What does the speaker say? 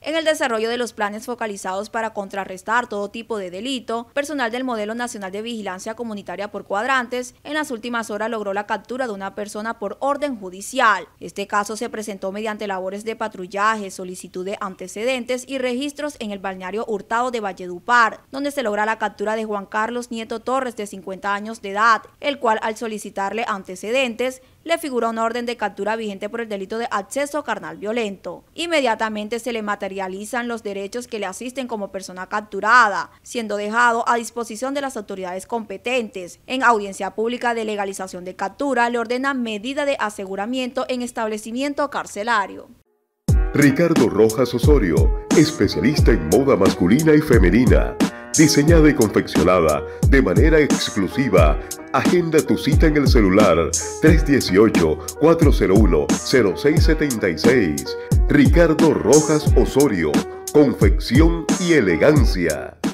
En el desarrollo de los planes focalizados para contrarrestar todo tipo de delito, personal del Modelo Nacional de Vigilancia Comunitaria por Cuadrantes en las últimas horas logró la captura de una persona por orden judicial. Este caso se presentó mediante labores de patrullaje, solicitud de antecedentes y registros en el balneario Hurtado de Valledupar, donde se logra la captura de Juan Carlos Nieto Torres, de 50 años de edad, el cual, al solicitarle antecedentes, le figura una orden de captura vigente por el delito de acceso carnal violento. Inmediatamente se le materializan los derechos que le asisten como persona capturada, siendo dejado a disposición de las autoridades competentes. En audiencia pública de legalización de captura, le ordenan medida de aseguramiento en establecimiento carcelario. Ricardo Rojas Osorio, especialista en moda masculina y femenina. Diseñada y confeccionada de manera exclusiva. Agenda tu cita en el celular 318-401-0676. Ricardo Rojas Osorio, confección y elegancia.